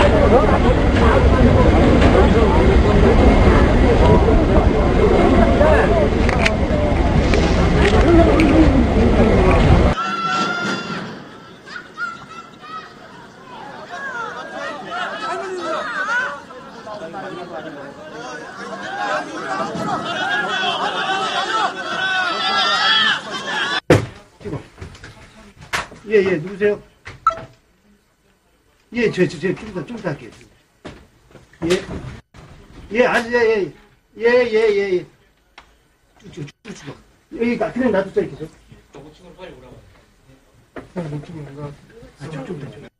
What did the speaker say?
예, 예, 누구세요? 예, 좀 더 할게요. 예, 예, 아니, 예. 쭉. 여기, 그냥 놔두자, 이렇게. 목축으로 빨리 오라고. 목축이 뭔가, 좀 더.